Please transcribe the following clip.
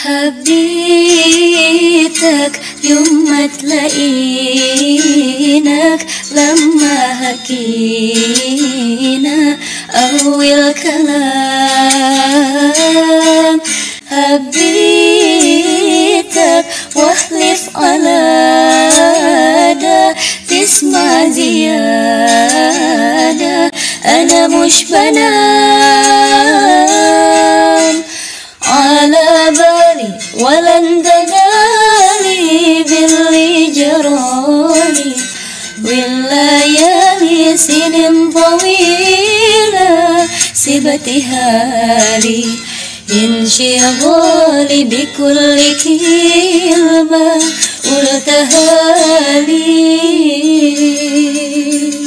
حبيتك يوم ما تلاقينك، لما هكينا أول كلام. حبيتك واحلف على ده تسمع زيادة، أنا مش بنام على بالي ولا اندلالي باللي جرالي، والليالي سنين طويلة سبتها لي، انشغالي بكل كلمة قلتها لي.